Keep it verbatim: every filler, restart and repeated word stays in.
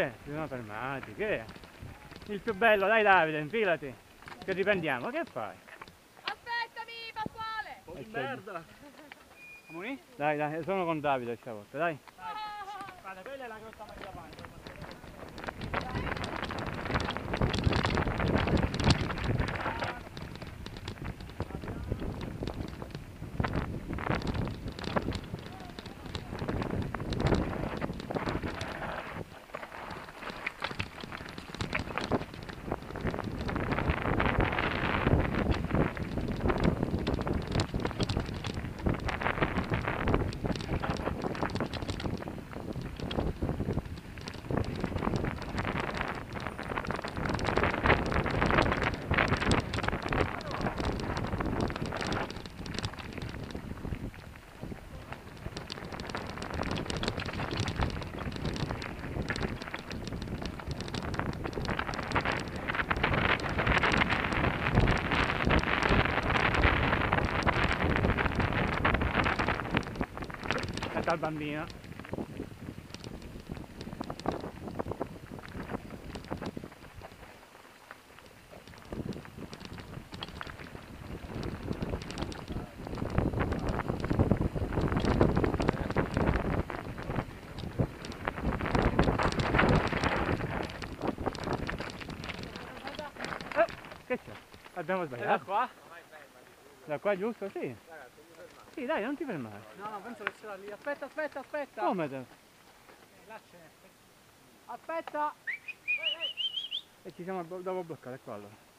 Che? Si sono fermati, che? Il più bello, dai Davide, infilati, che riprendiamo, che fai? Aspettami, Pasquale! Un po' di merda! Amoni? Dai, dai, sono con Davide stavolta, dai. Dai. Guarda, quella è la grotta Maria Panza. Aspetta il bambino. Oh, che c'è? Abbiamo sbagliato. Da qua? Da qua giusto? Sì. Sì, dai, non ti fermare. No, no, penso che c'era lì. Aspetta, aspetta, aspetta. Come te? Là c'è. Aspetta. E ci siamo dopo bloccare qua allora.